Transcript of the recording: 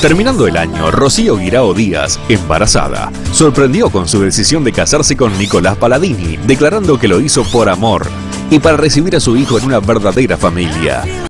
Terminando el año, Rocío Guirao Díaz, embarazada, sorprendió con su decisión de casarse con Nicolás Paladini, declarando que lo hizo por amor y para recibir a su hijo en una verdadera familia.